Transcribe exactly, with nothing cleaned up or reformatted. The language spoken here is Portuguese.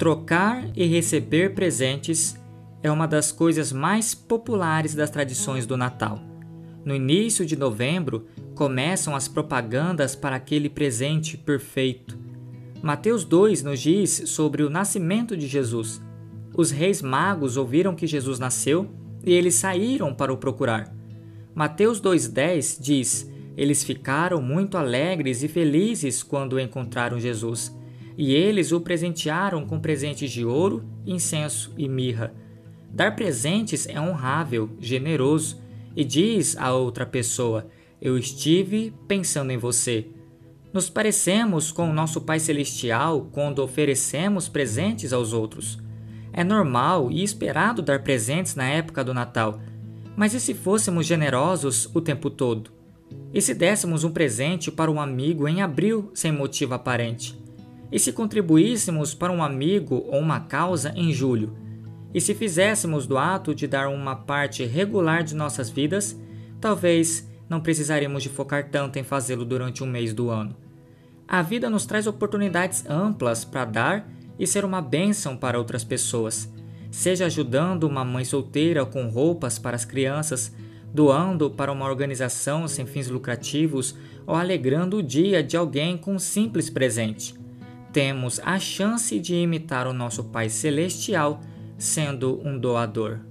Trocar e receber presentes é uma das coisas mais populares das tradições do Natal. No início de novembro, começam as propagandas para aquele presente perfeito. Mateus dois nos diz sobre o nascimento de Jesus. Os reis magos ouviram que Jesus nasceu e eles saíram para o procurar. Mateus dois dez diz: eles ficaram muito alegres e felizes quando encontraram Jesus, e eles o presentearam com presentes de ouro, incenso e mirra. Dar presentes é honrável, generoso, e diz a outra pessoa: eu estive pensando em você. Nos parecemos com o nosso Pai Celestial quando oferecemos presentes aos outros. É normal e esperado dar presentes na época do Natal, mas e se fôssemos generosos o tempo todo? E se dessemos um presente para um amigo em abril sem motivo aparente? E se contribuíssemos para um amigo ou uma causa em julho? E se fizéssemos do ato de dar uma parte regular de nossas vidas, talvez não precisaríamos de focar tanto em fazê-lo durante um mês do ano. A vida nos traz oportunidades amplas para dar e ser uma bênção para outras pessoas, seja ajudando uma mãe solteira com roupas para as crianças, doando para uma organização sem fins lucrativos ou alegrando o dia de alguém com um simples presente. Temos a chance de imitar o nosso Pai Celestial sendo um doador.